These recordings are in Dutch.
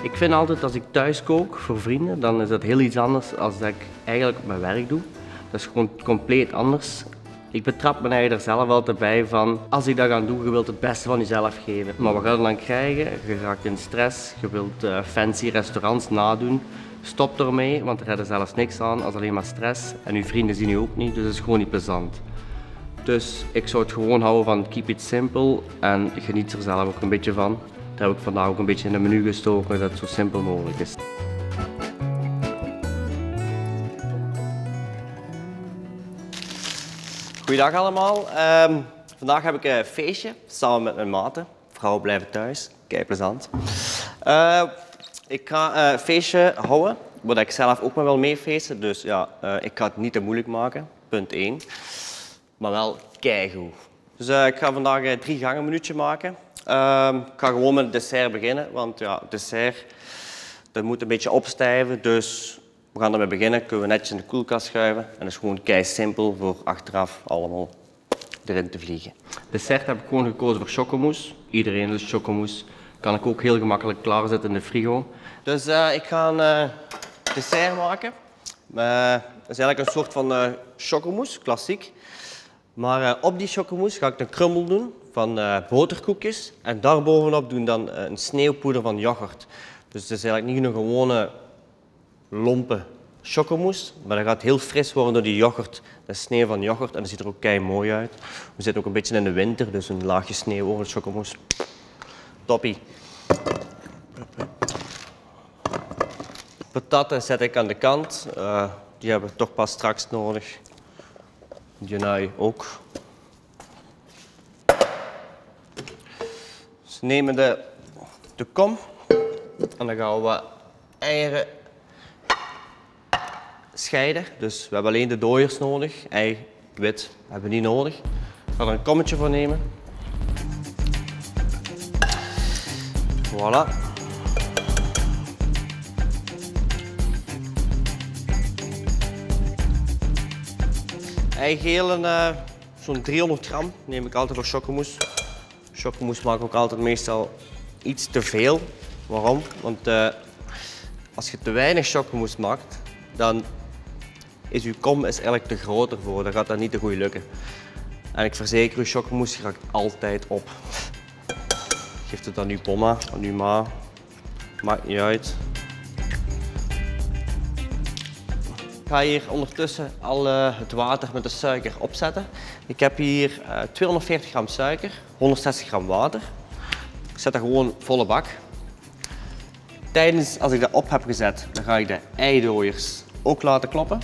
Ik vind altijd als ik thuis kook voor vrienden, dan is dat heel iets anders dan dat ik eigenlijk op mijn werk doe. Dat is gewoon compleet anders. Ik betrap me eigenlijk er zelf altijd bij van, als ik dat ga doen, je wilt het beste van jezelf geven. Maar wat ga je dan krijgen? Je raakt in stress, je wilt fancy restaurants nadoen. Stop ermee, want er gaat er zelfs niks aan als alleen maar stress. En je vrienden zien je ook niet, dus het is gewoon niet plezant. Dus ik zou het gewoon houden van keep it simple en geniet er zelf ook een beetje van. Daar heb ik vandaag ook een beetje in het menu gestoken dat het zo simpel mogelijk is. Goeiedag allemaal. Vandaag heb ik een feestje samen met mijn maten. Vrouwen blijven thuis, kei plezant. Ik ga een feestje houden, waar ik zelf ook maar wil meefeesten. Dus ja, ik ga het niet te moeilijk maken, punt 1. Maar wel keigoed. Dus ik ga vandaag een 3 gangen minuutje maken. Ik ga gewoon met het dessert beginnen, want ja, het dessert dat moet een beetje opstijven. Dus we gaan ermee beginnen, kunnen we netjes in de koelkast schuiven. En dat is gewoon kei simpel voor achteraf allemaal erin te vliegen. Dessert heb ik gewoon gekozen voor chocomousse. Iedereen lust chocomousse. Kan ik ook heel gemakkelijk klaarzetten in de frigo. Dus ik ga een dessert maken. Het is eigenlijk een soort van chocomousse, klassiek. Maar op die chocomousse ga ik een krummel doen van boterkoekjes. En daarbovenop doen dan een sneeuwpoeder van yoghurt. Dus het is eigenlijk niet een gewone lompe chocomousse, maar dat gaat heel fris worden door die yoghurt. Dat is sneeuw van yoghurt en dat ziet er ook kei mooi uit. We zitten ook een beetje in de winter, dus een laagje sneeuw over de chocomousse. Toppie. Patatten zet ik aan de kant. Die hebben we toch pas straks nodig. Die ook. Dus we nemen de kom en dan gaan we wat eieren scheiden. Dus we hebben alleen de dooiers nodig. Ei, wit hebben we niet nodig. Ik ga er een kommetje voor nemen. Voilà. Eigelen, zo'n 300 gram neem ik altijd voor chocomousse. Chocomousse maak ik ook altijd meestal iets te veel. Waarom? Want als je te weinig chocomousse maakt, dan is je kom eigenlijk te groot ervoor. Dan gaat dat niet te goed lukken. En ik verzeker u, chocomousse raakt altijd op. Geef het aan uw pomma, aan uw ma. Maakt niet uit. Ik ga hier ondertussen al het water met de suiker opzetten. Ik heb hier 240 gram suiker, 160 gram water. Ik zet dat gewoon volle bak. Tijdens, als ik dat op heb gezet, dan ga ik de eidooiers ook laten kloppen.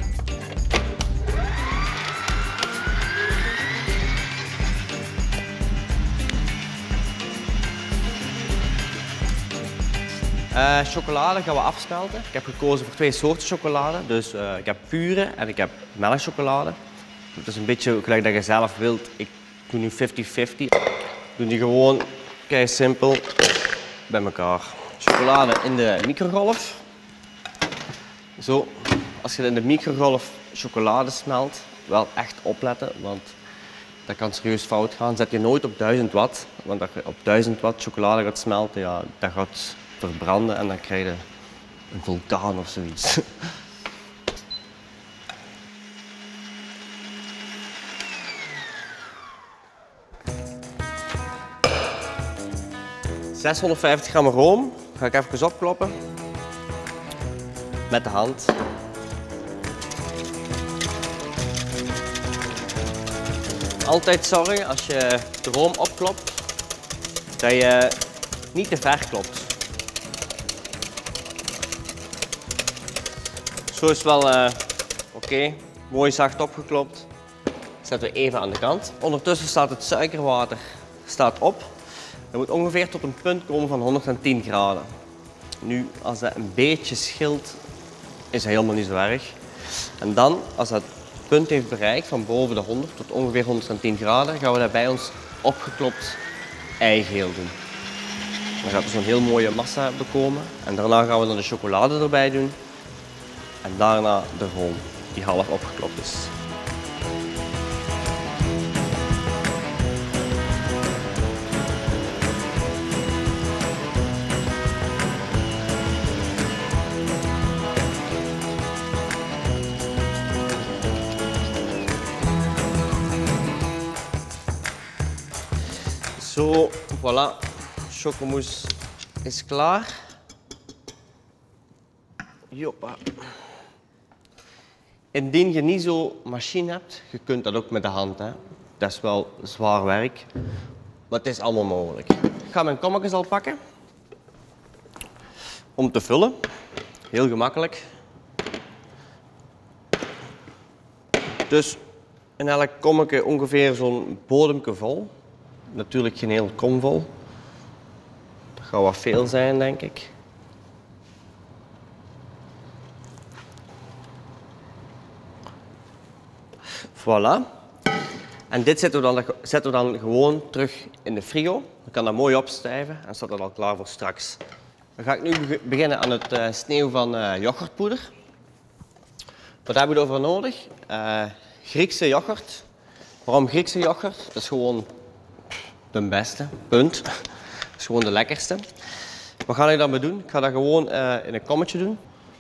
Chocolade gaan we afsmelten. Ik heb gekozen voor 2 soorten chocolade. Dus ik heb pure en ik heb melkchocolade. Het is een beetje gelijk dat je zelf wilt. Ik doe nu 50-50. Ik doe die gewoon kei simpel bij elkaar. Chocolade in de microgolf. Zo, als je in de microgolf chocolade smelt, wel echt opletten, want dat kan serieus fout gaan. Zet je nooit op 1000 watt, want als je op 1000 watt chocolade gaat smelten, ja, dat gaat verbranden en dan krijg je een vulkaan of zoiets. ...650 gram room ga ik even opkloppen. Met de hand. Altijd zorgen als je de room opklopt, dat je niet te ver klopt. Zo is wel oké. Mooi zacht opgeklopt. Zetten we even aan de kant. Ondertussen staat het suikerwater op. Dat moet ongeveer tot een punt komen van 110 graden. Nu, als dat een beetje schilt, is dat helemaal niet zo erg. En dan, als dat punt heeft bereikt van boven de 100 tot ongeveer 110 graden, gaan we daarbij ons opgeklopt eigeel doen. Dan gaat er zo'n heel mooie massa bekomen. En daarna gaan we dan de chocolade erbij doen. En daarna de room, die half opgeklopt is. Zo, voilà. Chocomousse is klaar. Joppa. Indien je niet zo'n machine hebt, je kunt dat ook met de hand. Hè. Dat is wel zwaar werk, maar het is allemaal mogelijk. Ik ga mijn kommetjes al pakken. Om te vullen. Heel gemakkelijk. Dus in elk kommetje ongeveer zo'n bodemke vol. Natuurlijk geen heel kom vol. Dat gaat wat veel zijn, denk ik. Voilà. En dit zetten we dan gewoon terug in de frigo. Dan kan dat mooi opstijven en staat dat al klaar voor straks. Dan ga ik nu beginnen aan het sneeuwen van yoghurtpoeder. Wat hebben we ervoor nodig? Griekse yoghurt. Waarom Griekse yoghurt? Dat is gewoon de beste, punt. Dat is gewoon de lekkerste. Wat ga ik daarmee doen? Ik ga dat gewoon in een kommetje doen.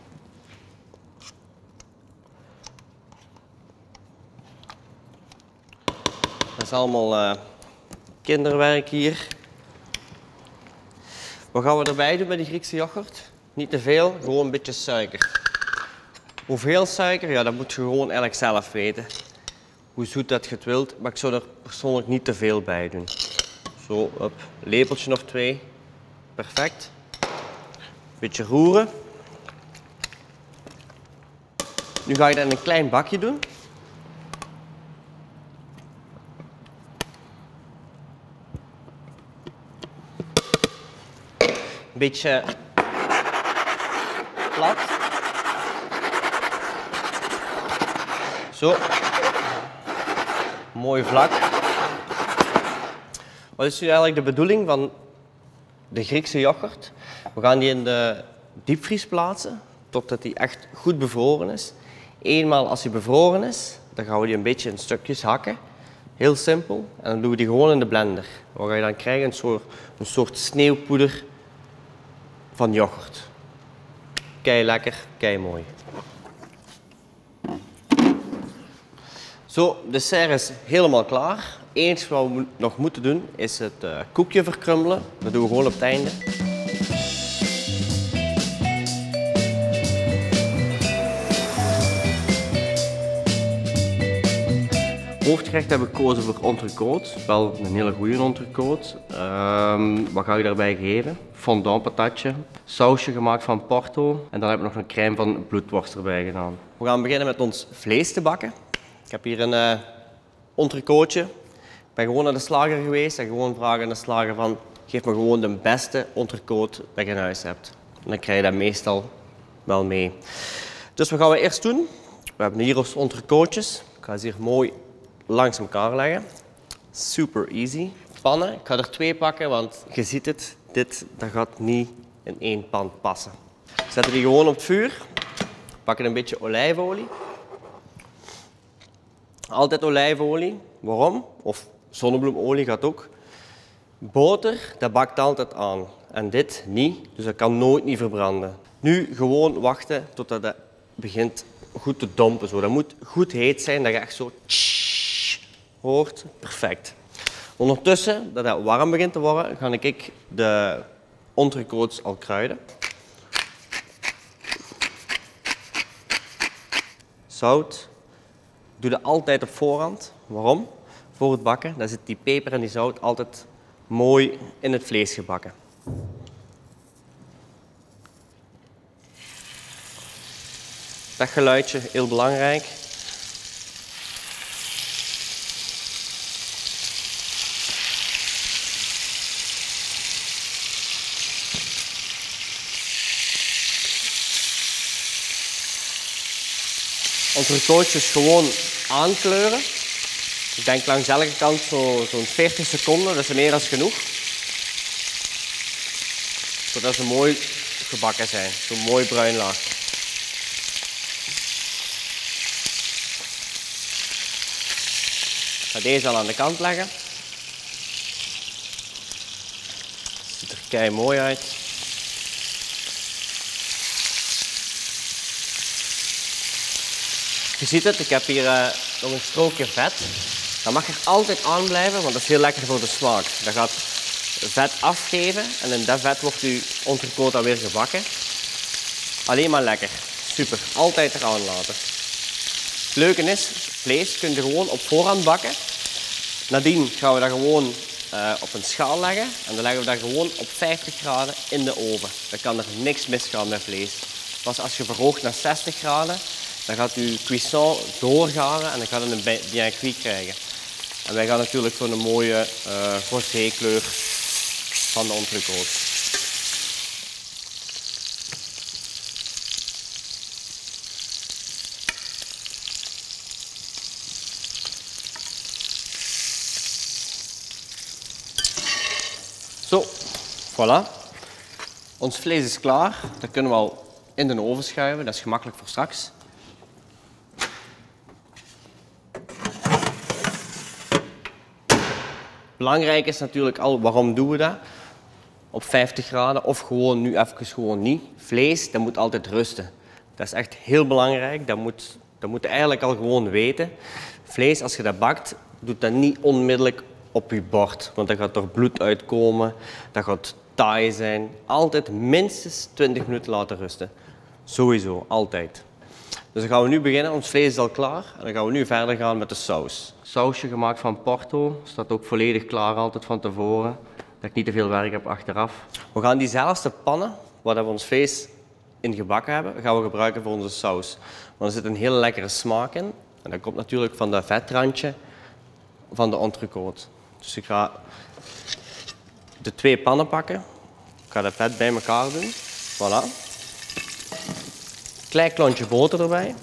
Dat is allemaal kinderwerk hier. Wat gaan we erbij doen bij die Griekse yoghurt? Niet te veel, gewoon een beetje suiker. Hoeveel suiker? Ja, dat moet je gewoon eigenlijk zelf weten. Hoe zoet dat je het wilt, maar ik zou er persoonlijk niet te veel bij doen. Zo, op, een lepeltje of 2. Perfect. Beetje roeren. Nu ga je dat in een klein bakje doen. Een beetje plat. Zo. Mooi vlak. Wat is nu eigenlijk de bedoeling van de Griekse yoghurt? We gaan die in de diepvries plaatsen totdat die echt goed bevroren is. Eenmaal als die bevroren is, dan gaan we die een beetje in stukjes hakken. Heel simpel. En dan doen we die gewoon in de blender. Wat ga je dan krijgen? Een soort sneeuwpoeder van yoghurt. Kei lekker, kei mooi. Zo, de dessert is helemaal klaar. Eens wat we nog moeten doen is het koekje verkrummelen. Dat doen we gewoon op het einde. Hoofdgerecht heb ik gekozen voor entrecote. Wel een hele goede entrecote. Wat ga ik daarbij geven? Fondant patatje. Sausje gemaakt van Porto. En dan heb ik nog een crème van bloedworst erbij gedaan. We gaan beginnen met ons vlees te bakken. Ik heb hier een entrecootje. Ik ben gewoon naar de slager geweest en gewoon vragen aan de slager van geef me gewoon de beste entrecote dat je in huis hebt. En dan krijg je dat meestal wel mee. Dus wat gaan we eerst doen? We hebben hier ons entrecootjes. Ik ga ze hier mooi langs elkaar leggen. Super easy. Pannen. Ik ga er 2 pakken, want je ziet het. Dat gaat niet in 1 pan passen. We zetten die gewoon op het vuur. Pakken een beetje olijfolie. Altijd olijfolie. Waarom? Of zonnebloemolie gaat ook. Boter, dat bakt altijd aan. En dit niet, dus dat kan nooit niet verbranden. Nu gewoon wachten totdat het begint goed te dompen. Zo. Dat moet goed heet zijn, dat je echt zo hoort. Perfect. Ondertussen, dat het warm begint te worden, ga ik de entrecotes al kruiden. Zout. Doe dat altijd op voorhand. Waarom? Voor het bakken. Dan zit die peper en die zout altijd mooi in het vlees gebakken. Dat geluidje, heel belangrijk. Entrecootjes gewoon aankleuren. Ik denk langs elke kant zo'n 40 seconden, dat is meer dan genoeg. Zodat ze mooi gebakken zijn, zo'n mooi bruin laagje. Ik ga deze al aan de kant leggen. Ziet er kei mooi uit. Je ziet het, ik heb hier nog een strookje vet. Dat mag er altijd aan blijven, want dat is heel lekker voor de smaak. Dat gaat vet afgeven en in dat vet wordt uw entrecote dan weer gebakken. Alleen maar lekker. Super. Altijd eraan laten. Het leuke is, vlees kun je gewoon op voorhand bakken. Nadien gaan we dat gewoon op een schaal leggen en dan leggen we dat gewoon op 50 graden in de oven. Dan kan er niks misgaan met vlees. Pas als je verhoogt naar 60 graden, dan gaat je cuisson doorgaren en dan gaat het een bien cuit krijgen. En wij gaan natuurlijk voor een mooie rosé kleur van de entrecote. Zo, voilà. Ons vlees is klaar. Dat kunnen we al in de oven schuiven. Dat is gemakkelijk voor straks. Belangrijk is natuurlijk al, waarom doen we dat? Op 50 graden of gewoon nu even gewoon niet. Vlees, dat moet altijd rusten. Dat is echt heel belangrijk. Dat moet je eigenlijk al gewoon weten. Vlees, als je dat bakt, doe dat niet onmiddellijk op je bord. Want dan gaat er bloed uitkomen, dat gaat taai zijn. Altijd minstens 20 minuten laten rusten. Sowieso, altijd. Dus dan gaan we nu beginnen. Ons vlees is al klaar. En dan gaan we nu verder gaan met de saus. Sausje gemaakt van Porto. Staat ook volledig klaar altijd van tevoren. Dat ik niet te veel werk heb achteraf. We gaan diezelfde pannen waar we ons vlees in gebakken hebben, gaan we gebruiken voor onze saus. Want er zit een hele lekkere smaak in. En dat komt natuurlijk van dat vetrandje van de entrecote. Dus ik ga de 2 pannen pakken. Ik ga dat vet bij elkaar doen. Voilà. Klein klontje boter erbij.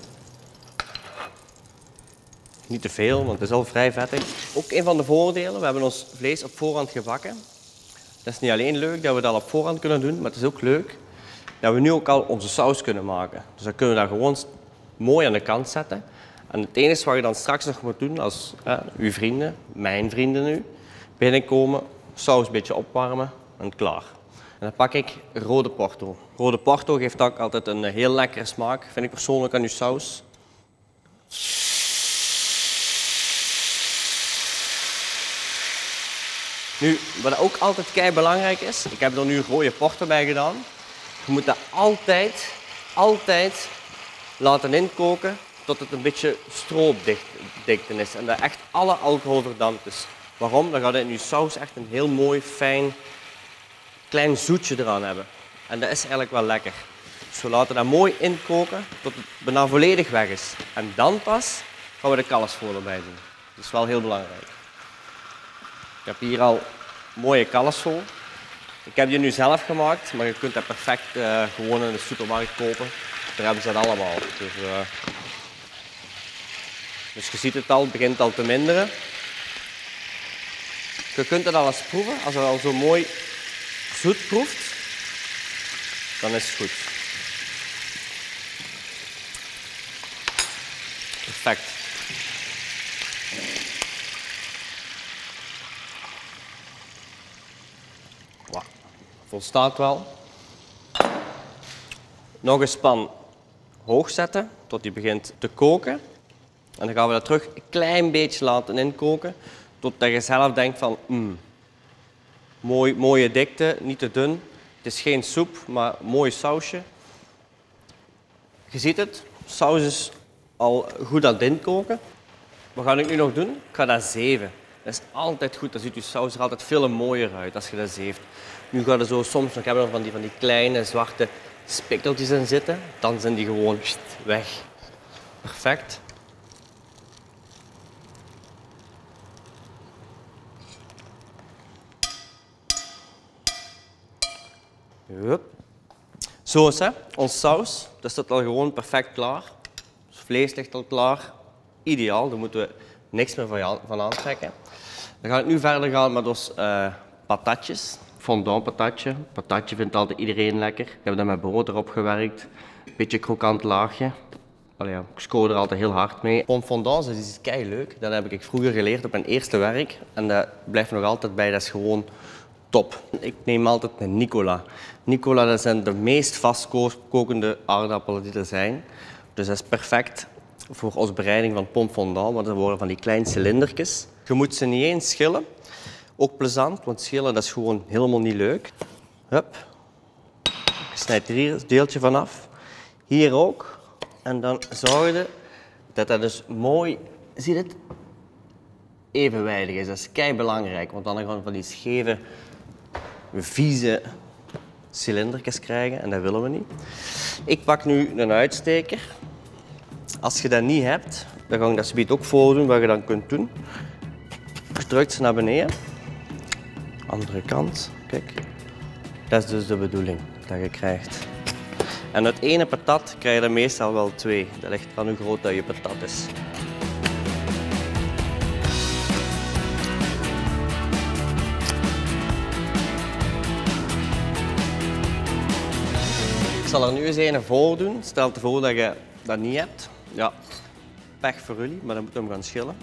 Niet te veel, want het is al vrij vettig. Ook een van de voordelen, we hebben ons vlees op voorhand gebakken. Dat is niet alleen leuk dat we dat op voorhand kunnen doen, maar het is ook leuk dat we nu ook al onze saus kunnen maken. Dus dan kunnen we dat gewoon mooi aan de kant zetten. En het enige wat je dan straks nog moet doen als uw vrienden, mijn vrienden nu, binnenkomen, saus een beetje opwarmen en klaar. En dan pak ik rode Porto. Rode Porto geeft ook altijd een heel lekkere smaak, vind ik persoonlijk, aan uw saus. Nu, wat ook altijd kei belangrijk is, ik heb er nu rode Porto bij gedaan. Je moet dat altijd laten inkoken tot het een beetje stroopdikte is en dat echt alle alcohol verdampt is. Waarom? Dan gaat het in je saus echt een heel mooi, fijn, klein zoetje eraan hebben. En dat is eigenlijk wel lekker. Dus we laten dat mooi inkoken tot het bijna volledig weg is. En dan pas gaan we de kalfsfolie erbij doen. Dat is wel heel belangrijk. Ik heb hier al mooie kalfsfolie. Ik heb die nu zelf gemaakt, maar je kunt dat perfect gewoon in de supermarkt kopen. Daar hebben ze dat allemaal. Dus je ziet het al, het begint al te minderen. Je kunt het al eens proeven. Als het al zo mooi zoet proeft, dan is het goed. Perfect. Wow. Volstaat wel. Nog een span hoog zetten tot die begint te koken. En dan gaan we dat terug een klein beetje laten inkoken. Totdat je zelf denkt van, mooie dikte, niet te dun. Het is geen soep, maar een mooi sausje. Je ziet het, saus is al goed aan het inkoken. Wat ga ik nu nog doen? Ik ga dat zeven. Dat is altijd goed, dan ziet je saus er altijd veel mooier uit als je dat zeeft. Nu gaat er zo soms nog hebben van die kleine zwarte spikkeltjes in zitten. Dan zijn die gewoon weg. Perfect. Hup. Zo is het, ons saus. Dat staat al gewoon perfect klaar. Het vlees ligt al klaar. Ideaal, daar moeten we niks meer van aantrekken. Dan ga ik nu verder gaan met ons patatjes. Fondant patatje. Patatje vindt altijd iedereen lekker. Ik heb dat met boter opgewerkt. Een beetje krokant laagje. Allee, ja, ik scoor er altijd heel hard mee. Pomme fondant, dat is kei leuk. Dat heb ik vroeger geleerd op mijn eerste werk. En dat blijft nog altijd bij, dat is gewoon top. Ik neem altijd een Nicola. Nicola, dat zijn de meest vastkokende aardappelen die er zijn. Dus dat is perfect. voor onze bereiding van pommes fondant, want dat worden van die kleine cilindertjes. Je moet ze niet eens schillen. Ook plezant, want schillen dat is gewoon helemaal niet leuk. Hup. Je snijdt hier een deeltje vanaf. Hier ook. En dan zorg je dat dat dus mooi, zie je het, evenwijdig is. Dat is kei belangrijk, want dan gaan we van die scheve, vieze cilindertjes krijgen en dat willen we niet. Ik pak nu een uitsteker. Als je dat niet hebt, dan ga ik dat zometeen ook voordoen wat je dan kunt doen. Je drukt ze naar beneden. Andere kant, kijk. Dat is dus de bedoeling dat je krijgt. En uit ene patat krijg je er meestal wel 2. Dat ligt aan hoe groot dat je patat is. Ik zal er nu eens een voordoen. Stel je voor dat je dat niet hebt. Ja, pech voor jullie, maar dan moeten we hem gaan schillen.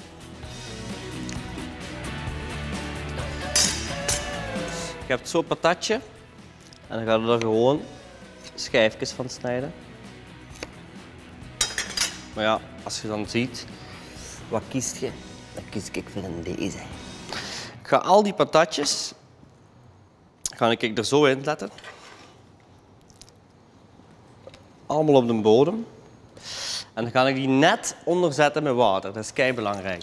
Je hebt zo'n patatje en dan ga je er gewoon schijfjes van snijden. Maar ja, als je dan ziet, wat kiest je? Dan kies ik voor deze. Ik ga al die patatjes er zo in zetten. Allemaal op de bodem. En dan ga ik die net onderzetten met water. Dat is kei belangrijk.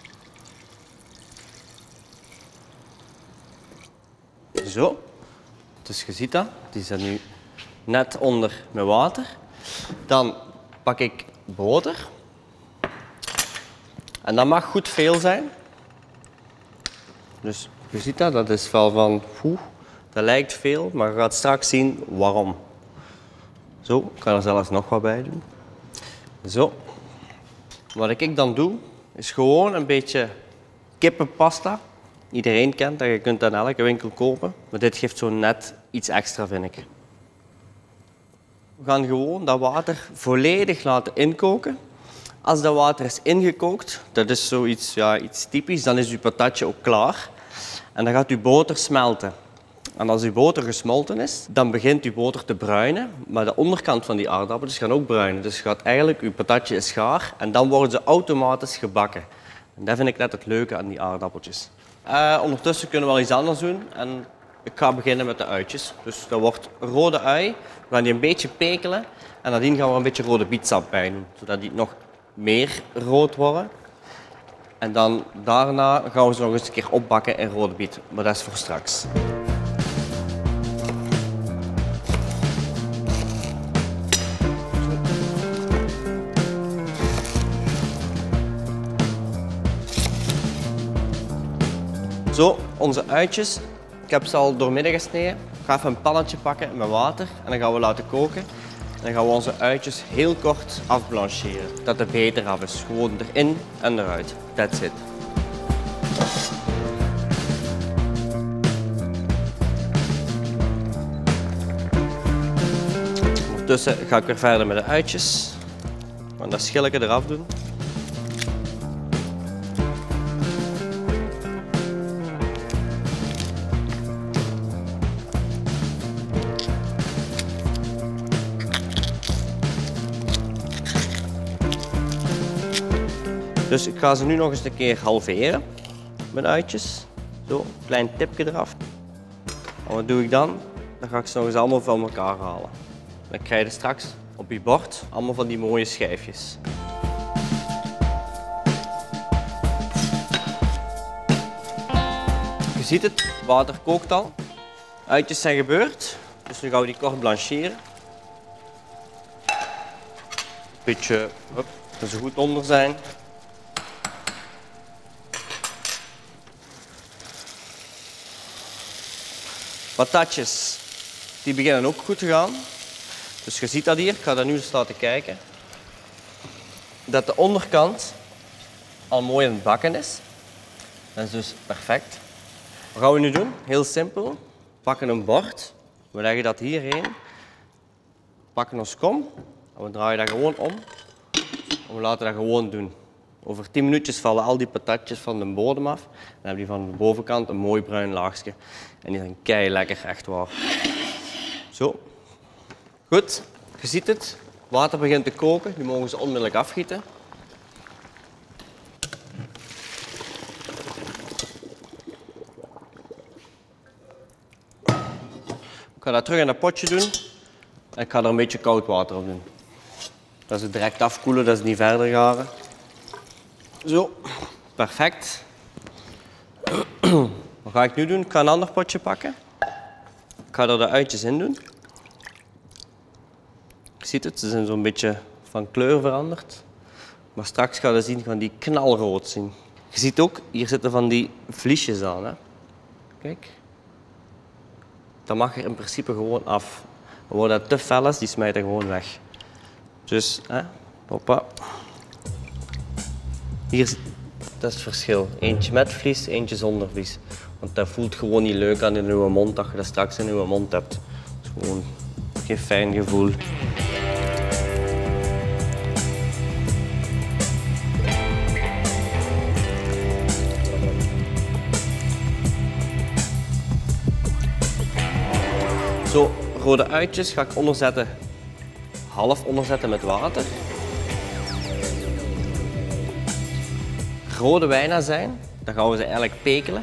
Zo. Dus je ziet dat. Die zit nu net onder met water. Dan pak ik boter. En dat mag goed veel zijn. Dus je ziet dat. Dat is wel van, dat lijkt veel, maar je gaat straks zien waarom. Zo, ik kan er zelfs nog wat bij doen. Zo. Wat ik dan doe, is gewoon een beetje kippenpasta. Iedereen kent dat, je kunt dat in elke winkel kopen. Maar dit geeft zo net iets extra, vind ik. We gaan gewoon dat water volledig laten inkoken. Als dat water is ingekookt, dat is zoiets iets typisch, dan is uw patatje ook klaar. En dan gaat uw boter smelten. En als uw boter gesmolten is, dan begint uw boter te bruinen. Maar de onderkant van die aardappels gaan ook bruinen. Dus uw patatje is gaar en dan worden ze automatisch gebakken. En dat vind ik net het leuke aan die aardappeltjes. Ondertussen kunnen we wel iets anders doen. En ik ga beginnen met de uitjes. Dus dat wordt rode ui. We gaan die een beetje pekelen. En nadien gaan we er een beetje rode bietsap bij doen. Zodat die nog meer rood worden. En dan daarna gaan we ze nog eens een keer opbakken in rode biet. Maar dat is voor straks. Zo, onze uitjes. Ik heb ze al doormidden gesneden. Ik ga even een pannetje pakken met water en dan gaan we laten koken. En dan gaan we onze uitjes heel kort afblancheren. Dat het beter af is. Gewoon erin en eruit. That's it. Ondertussen ga ik weer verder met de uitjes. Ik ga dat schilletje eraf doen. Dus ik ga ze nu nog eens een keer halveren met uitjes. Zo, een klein tipje eraf. En wat doe ik dan? Dan ga ik ze nog eens allemaal van elkaar halen. Dan krijg je straks op je bord allemaal van die mooie schijfjes. Je ziet het, water kookt al. Uitjes zijn gebeurd, dus nu gaan we die kort blancheren. Beetje, dat ze goed onder zijn. Patatjes, die beginnen ook goed te gaan. Dus je ziet dat hier, ik ga dat nu eens laten kijken. Dat de onderkant al mooi aan het bakken is. Dat is dus perfect. Wat gaan we nu doen? Heel simpel. We pakken een bord, we leggen dat hierheen. We pakken ons kom en we draaien dat gewoon om. En we laten dat gewoon doen. Over 10 minuutjes vallen al die patatjes van de bodem af. Dan hebben die van de bovenkant een mooi bruin laagje. En die zijn kei lekker, echt waar. Zo. Goed, je ziet het. Water begint te koken. Nu mogen ze onmiddellijk afgieten. ga dat terug in het potje doen. En ik ga er een beetje koud water op doen. Dat ze direct afkoelen, dat ze niet verder garen. Zo, perfect. Wat ga ik nu doen? Ik ga een ander potje pakken. Ik ga er de uitjes in doen. Je ziet het, ze zijn zo'n beetje van kleur veranderd. Maar straks ga je zien, gaan die knalrood zien. Je ziet ook, hier zitten van die vliesjes aan. Hè? Kijk. Dat mag er in principe gewoon af. Waar dat te fel is, die smijt er gewoon weg. Dus, hè, hoppa. Hier, dat is het verschil. Eentje met vlies, eentje zonder vlies. Want dat voelt gewoon niet leuk aan in uw mond dat je dat straks in uw mond hebt. Het is gewoon geen fijn gevoel. Zo, rode uitjes ga ik onderzetten, half onderzetten met water. Rode wijnazijn, dan gaan we ze eigenlijk pekelen.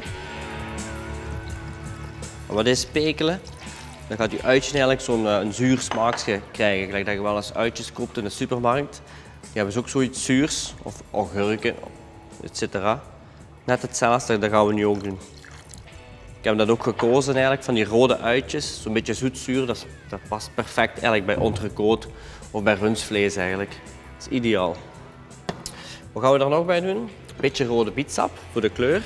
En wat is pekelen? Dan gaat je uitje eigenlijk zo'n een zuur smaakje krijgen. Gelijk dat je wel eens uitjes koopt in de supermarkt. Die hebben ze ook zoiets zuurs, of augurken, etc. Net hetzelfde, dat gaan we nu ook doen. Ik heb dat ook gekozen eigenlijk, van die rode uitjes. Zo'n beetje zoetzuur, dat past perfect eigenlijk bij entrecote of bij rundvlees eigenlijk. Dat is ideaal. Wat gaan we er nog bij doen? Een beetje rode bietsap voor de kleur.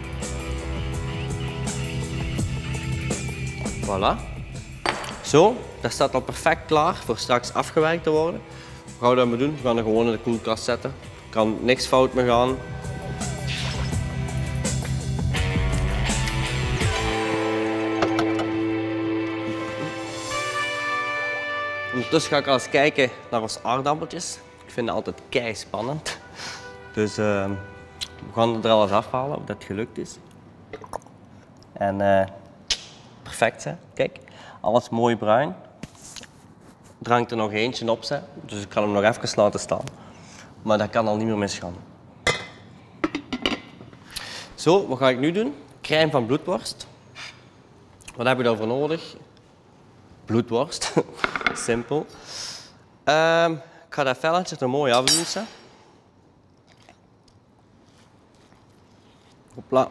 Voilà. Zo, dat staat al perfect klaar voor straks afgewerkt te worden. Wat gaan we daarmee doen? We gaan er gewoon in de koelkast zetten. Er kan niks fout mee gaan. Ondertussen ga ik al eens kijken naar onze aardappeltjes. Ik vind het altijd kei spannend. Dus we gaan er al eens afhalen of dat gelukt is. En perfect, hè? Kijk, alles mooi bruin. Er hangt er nog eentje op, hè? Dus ik kan hem nog even laten staan. Maar dat kan al niet meer misgaan. Zo, wat ga ik nu doen? Crème van bloedworst. Wat heb ik daarvoor nodig? Bloedworst. Simpel. Ik ga dat velletje er mooi afdoen. Hopla.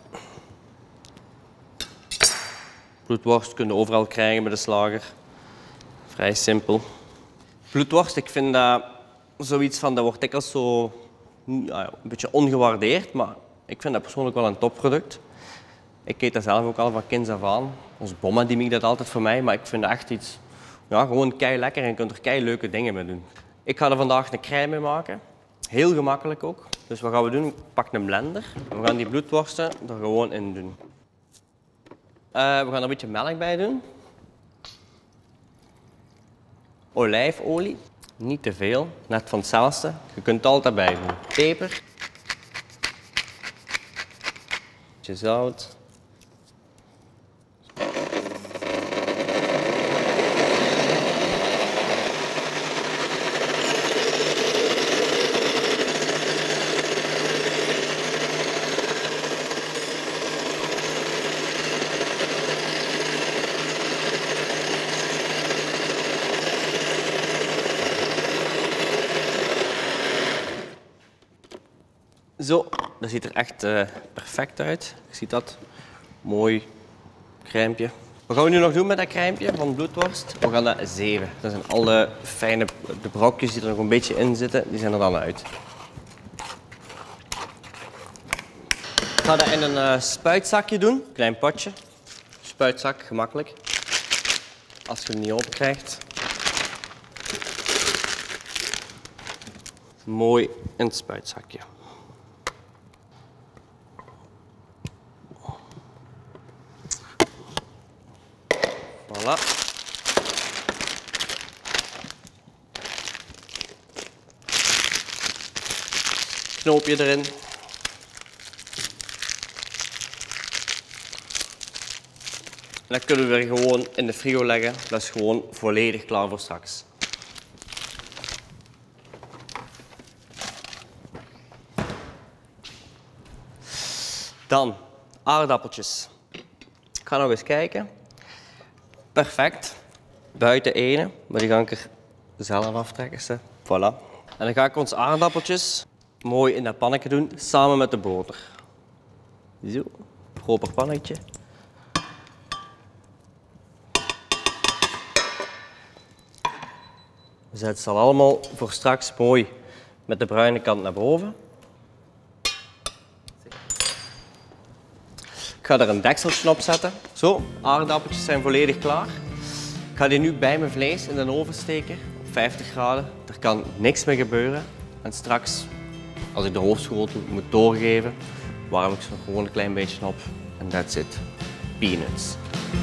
Bloedworst kun je overal krijgen bij de slager. Vrij simpel. Bloedworst, ik vind dat zoiets van, dat wordt dikwijls zo een beetje ongewaardeerd, maar ik vind dat persoonlijk wel een topproduct. Ik eet dat zelf ook al van kinds af aan. Onze bomma die maakt dat altijd voor mij, maar ik vind dat echt iets, ja, gewoon kei lekker en je kunt er kei leuke dingen mee doen. Ik ga er vandaag een crème mee maken. Heel gemakkelijk ook. Dus wat gaan we doen? Ik pak een blender. We gaan die bloedworsten er gewoon in doen. We gaan er een beetje melk bij doen. Olijfolie. Niet te veel, net van hetzelfde. Je kunt het altijd bij doen. Peper. Beetje zout. Zo, dat ziet er echt perfect uit. Je ziet dat. Mooi crèmepje. Wat gaan we nu nog doen met dat crèmepje van bloedworst? We gaan dat zeven. Dat zijn alle fijne de brokjes die er nog een beetje in zitten, die zijn er dan uit. Ik ga dat in een spuitzakje doen. Klein potje. Spuitzak, gemakkelijk. Als je het niet open krijgt. Mooi in het spuitzakje. Voilà. Knoopje erin. En dat kunnen we weer gewoon in de frigo leggen. Dat is gewoon volledig klaar voor straks. Dan aardappeltjes. Ik ga nog eens kijken. Perfect. Buiten ene, maar die ga ik er zelf aftrekken. Voilà. En dan ga ik onze aardappeltjes mooi in dat pannetje doen, samen met de boter. Zo, proper pannetje. We zetten ze allemaal voor straks mooi met de bruine kant naar boven. Ik ga er een dekseltje op zetten. Zo, aardappeltjes zijn volledig klaar. Ik ga die nu bij mijn vlees in de oven steken op 50 graden. Er kan niks meer gebeuren. En straks, als ik de hoofdschotel moet doorgeven, warm ik ze gewoon een klein beetje op. En that's it. Peanuts.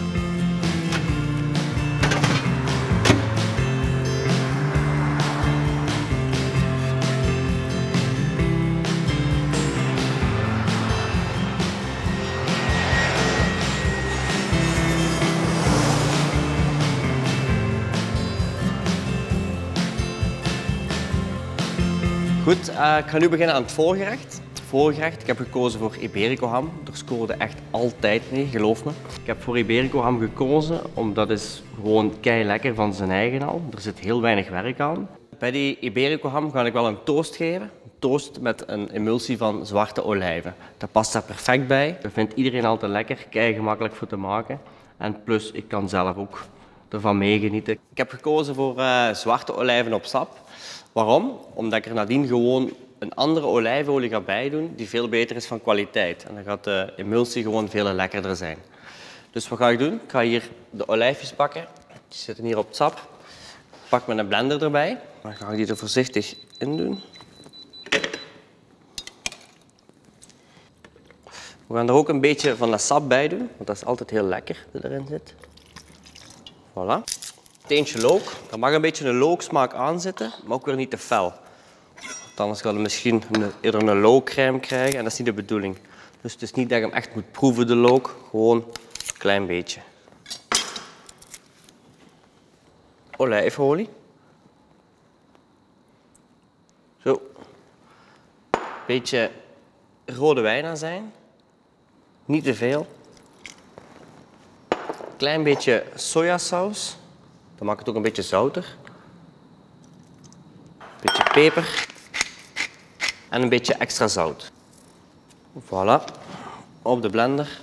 Goed, ik ga nu beginnen aan het voorgerecht. Ik heb gekozen voor Iberico ham. Er scoorde echt altijd mee, geloof me. Ik heb voor Iberico ham gekozen omdat het gewoon kei lekker van zijn eigen al. Er zit heel weinig werk aan. Bij die Iberico ham ga ik wel een toast geven. Een toast met een emulsie van zwarte olijven. Dat past daar perfect bij. Dat vindt iedereen altijd lekker, kei gemakkelijk voor te maken. En plus, ik kan zelf ook ervan meegenieten. Ik heb gekozen voor zwarte olijven op sap. Waarom? Omdat ik er nadien gewoon een andere olijfolie ga bijdoen die veel beter is van kwaliteit. En dan gaat de emulsie gewoon veel lekkerder zijn. Dus wat ga ik doen? Ik ga hier de olijfjes pakken. Die zitten hier op het sap. Ik pak mijn blender erbij. Dan ga ik die er voorzichtig in doen. We gaan er ook een beetje van dat sap bij doen, want dat is altijd heel lekker dat erin zit. Voilà. Teentje look. Er mag een beetje een looksmaak aan zitten, maar ook weer niet te fel. Want anders ga je misschien eerder een lookcrème krijgen en dat is niet de bedoeling. Dus het is niet dat je hem echt moet proeven, de look. Gewoon een klein beetje. Olijfolie. Zo. Beetje rode wijnazijn. Niet te veel. Klein beetje sojasaus. Dan maakt het ook een beetje zouter. Een beetje peper. En een beetje extra zout. Voilà. Op de blender.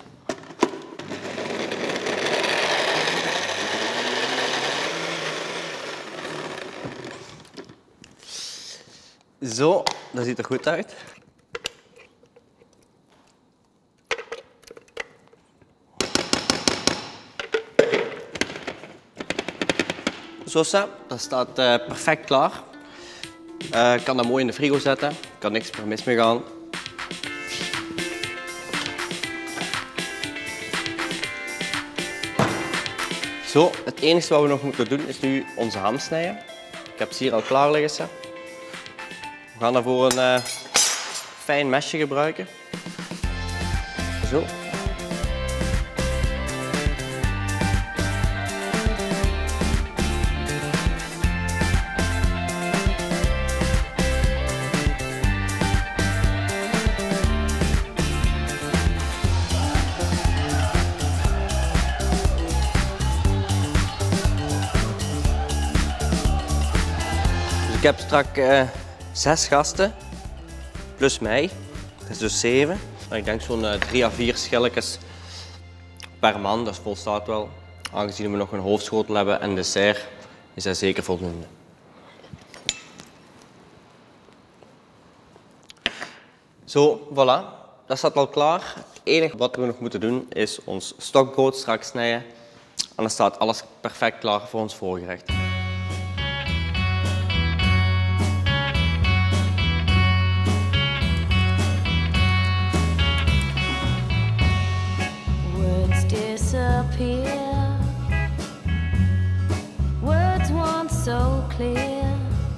Zo, dat ziet er goed uit. Zo dat staat perfect klaar. Ik kan dat mooi in de frigo zetten. Er kan niks meer mis mee gaan. Zo, het enige wat we nog moeten doen is nu onze ham snijden. Ik heb ze hier al klaar liggen. We gaan daarvoor een fijn mesje gebruiken. Zo. Ik heb straks 6 gasten, plus mij. Dat is dus 7. Ik denk zo'n 3 à 4 schilletjes per man, dat volstaat wel. Aangezien we nog een hoofdschotel hebben en dessert, is dat zeker voldoende. Zo, voilà. Dat staat al klaar. Het enige wat we nog moeten doen is ons stokbrood straks snijden. En dan staat alles perfect klaar voor ons voorgerecht. Words once so clear,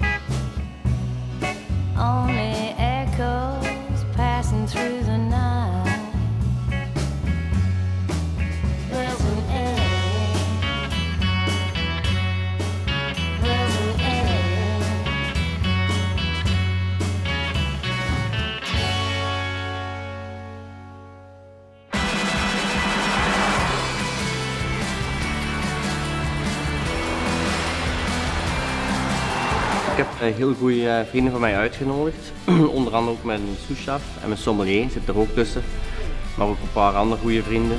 only echoes passing through the night. There's an end, there's an end. Heel goede vrienden van mij uitgenodigd. Onder andere ook mijn souschef en mijn sommelier zit er ook tussen. Maar ook een paar andere goede vrienden.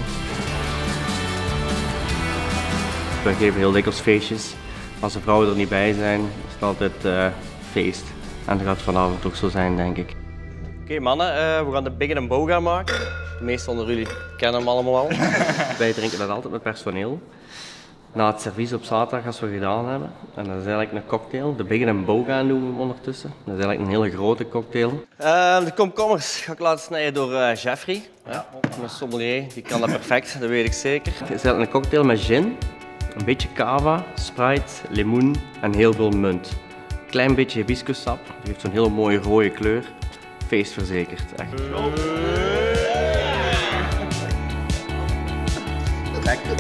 We geven heel dikwijls feestjes. Als de vrouwen er niet bij zijn, is het altijd feest. En dat gaat vanavond ook zo zijn, denk ik. Oké, mannen, we gaan de Big & Boga maken. De meesten onder jullie kennen hem allemaal al. Wij drinken dat altijd met personeel. Na het servies op zaterdag, als we gedaan hebben. En dat is eigenlijk een cocktail. De Big & Boga noemen we hem ondertussen. Dat is eigenlijk een hele grote cocktail. De komkommers ga ik laten snijden door Jeffrey. Ja, mijn sommelier, die kan dat perfect, dat weet ik zeker. Het is eigenlijk een cocktail met gin, een beetje cava, Sprite, limoen en heel veel munt. Een klein beetje hibiscussap, die heeft zo'n hele mooie rode kleur. Feest verzekerd, echt. Lekker.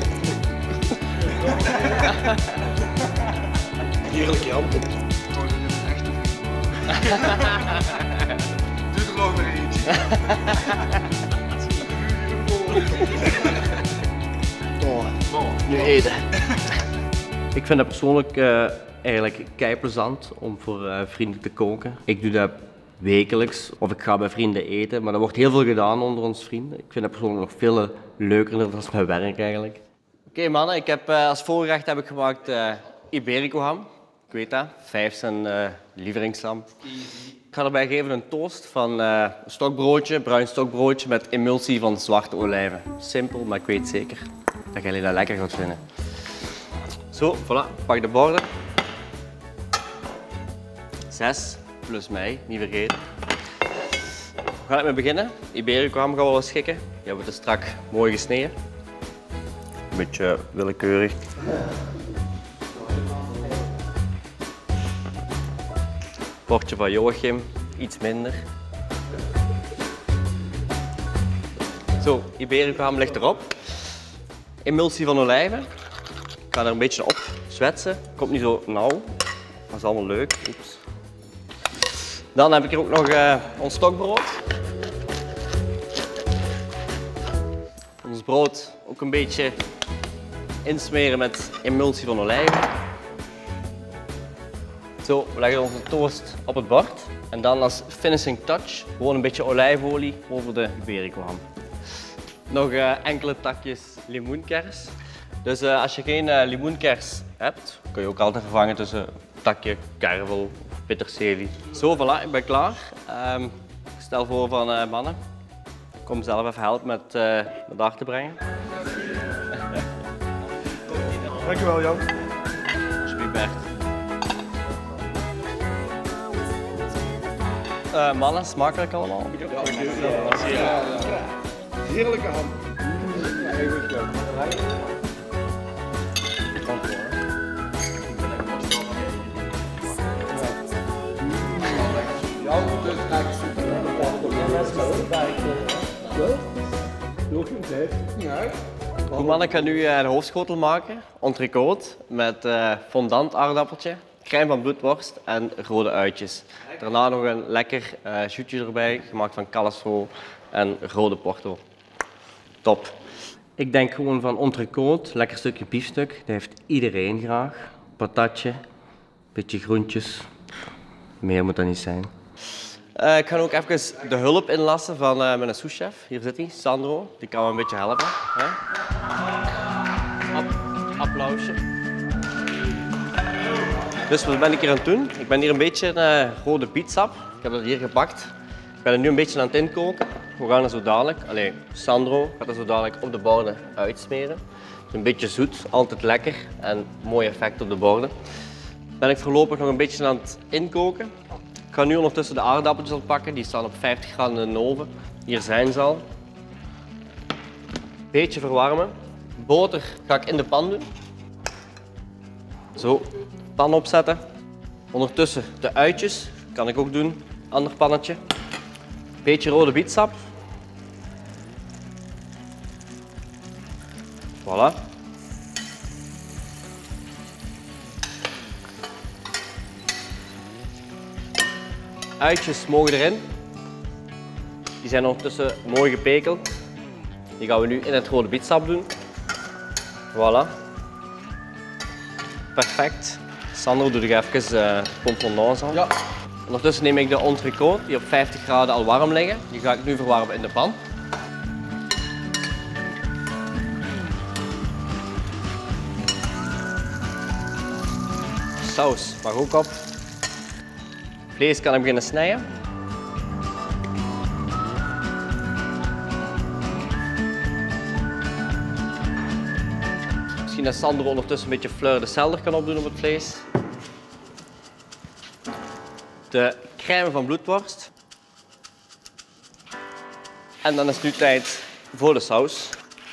Heerlijk, Jan. Doe er nog maar eentje. Nu eten. Ik vind dat persoonlijk eigenlijk keiplezant om voor vrienden te koken. Ik doe dat wekelijks of ik ga bij vrienden eten, maar er wordt heel veel gedaan onder ons vrienden. Ik vind dat persoonlijk nog veel leuker dan mijn werk eigenlijk. Oké, mannen, ik heb als voorgerecht heb ik gemaakt Iberico ham. Ik weet dat, 5 zijn lievelingsham. Ik ga erbij geven een toast van een stokbroodje, bruin stokbroodje met emulsie van zwarte olijven. Simpel, maar ik weet zeker dat jullie dat lekker gaat vinden. Zo, voilà, pak de borden. 6 plus mij, niet vergeten. We gaan ermee beginnen. Iberico ham gaan we wel schikken. Die hebben we strak mooi gesneden. Een beetje willekeurig. Bordje van Joachim, iets minder. Zo, Iberico ham ligt erop. Emulsie van olijven. Ik ga er een beetje op zwetsen. Komt niet zo nauw. Dat is allemaal leuk. Oeps. Dan heb ik hier ook nog ons stokbrood. Ons brood ook een beetje insmeren met emulsie van olijven. Zo, we leggen onze toast op het bord. En dan als finishing touch gewoon een beetje olijfolie over de Iberico ham. Nog enkele takjes limoenkers. Dus als je geen limoenkers hebt, kun je ook altijd vervangen tussen een takje kervel of peterselie. Zo, voilà, ik ben klaar. Ik stel voor van mannen, ik kom zelf even helpen met naar daar te brengen. Dankjewel, Jan. Alsjeblieft, Bert. Mannen, smakelijk allemaal? Heerlijke ham. Goed mannen, ik ga nu de hoofdschotel maken. Entrecote met fondant aardappeltje, crème van bloedworst en rode uitjes. Daarna nog een lekker joutje erbij, gemaakt van calastro en rode porto. Top. Ik denk gewoon van entrecote, lekker stukje biefstuk, dat heeft iedereen graag. Patatje, beetje groentjes, meer moet dat niet zijn. Ik ga ook even de hulp inlassen van mijn souschef. Hier zit hij, Sandro. Die kan me een beetje helpen. Hè? Applausje. Dus wat ben ik hier aan het doen? Ik ben hier een beetje rode bietsap. Ik heb dat hier gepakt. Ik ben er nu een beetje aan het inkoken. We gaan er zo dadelijk, Sandro gaat er zo dadelijk op de borden uitsmeren. Dus een beetje zoet, altijd lekker en mooi effect op de borden. Ben ik voorlopig nog een beetje aan het inkoken. Ik ga nu ondertussen de aardappeltjes oppakken, die staan op 50 graden in de oven. Hier zijn ze al. Beetje verwarmen. Boter ga ik in de pan doen. Zo, pan opzetten. Ondertussen de uitjes, kan ik ook doen. Ander pannetje. Beetje rode bietsap. Voilà. Uitjes mogen erin. Die zijn ondertussen mooi gepekeld. Die gaan we nu in het rode bietsap doen. Voilà. Perfect. Sandro, doe ik even de pomponnaise aan. Ja. Ondertussen neem ik de entrecote, die op 50 graden al warm liggen. Die ga ik nu verwarmen in de pan. Saus mag ook op. Vlees kan ik beginnen snijden. Misschien dat Sandro ondertussen een beetje fleur de selder kan opdoen op het vlees. De crème van bloedworst. En dan is het nu tijd voor de saus.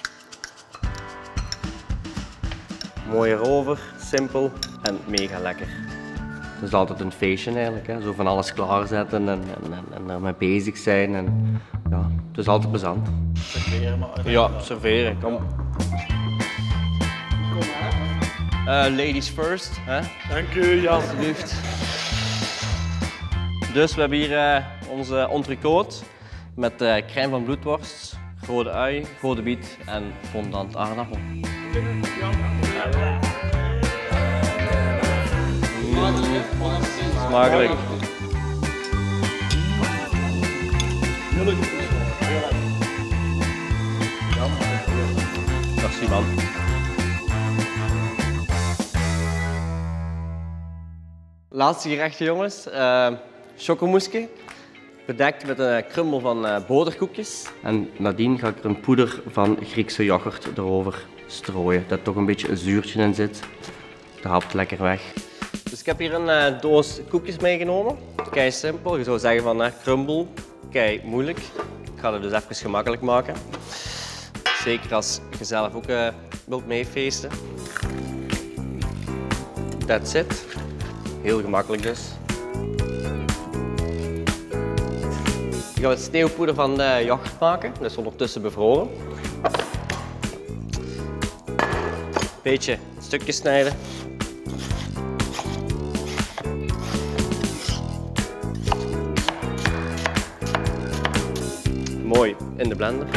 Mooie rover, simpel en mega lekker. Het is altijd een feestje eigenlijk, hè? Zo van alles klaarzetten en ermee bezig zijn. En, ja, het is altijd plezant. Serveren maar. Ja, serveren, kom. Ladies first, hè? Dank u, Jan. Alsjeblieft. Dus we hebben hier onze entrecote met crème van bloedworst, rode ui, rode biet en fondant aardappel. Smakelijk. Merci man. Laatste gerechtje jongens, chocomouske. Bedekt met een krummel van boterkoekjes. En nadien ga ik er een poeder van Griekse yoghurt erover strooien. Dat er toch een beetje een zuurtje in zit. Dat haalt lekker weg. Dus ik heb hier een doos koekjes meegenomen. Kei simpel. Je zou zeggen van crumble. Kei moeilijk. Ik ga het dus even gemakkelijk maken. Zeker als je zelf ook wilt meefeesten. That's it. Heel gemakkelijk dus. Ik ga het sneeuwpoeder van de yoghurt maken. Dat is ondertussen bevroren. Beetje stukjes snijden. Mooi in de blender.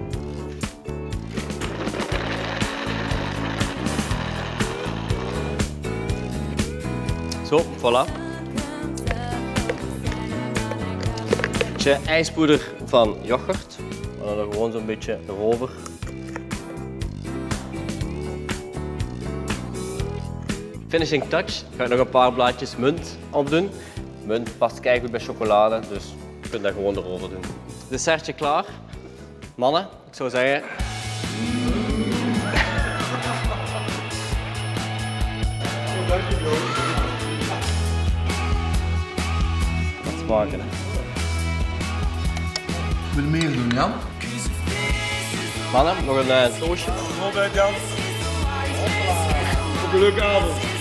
Zo, voilà. Beetje ijspoeder van yoghurt. En dan gewoon zo'n beetje erover. Finishing touch. Ga ik nog een paar blaadjes munt opdoen. Munt past goed bij chocolade, dus je kunt dat gewoon erover doen. Dessertje klaar. Mannen, ik zou zeggen. Wat smaken. Wil je meer doen, Jan? Mannen, nog een toastje. Gezondheid, Jan. Hopla. Een leuke avond.